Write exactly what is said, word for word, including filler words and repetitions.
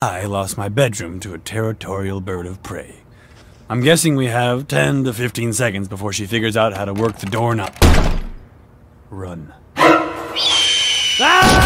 I lost my bedroom to a territorial bird of prey. I'm guessing we have ten to fifteen seconds before she figures out how to work the doorknob. Run. Ah!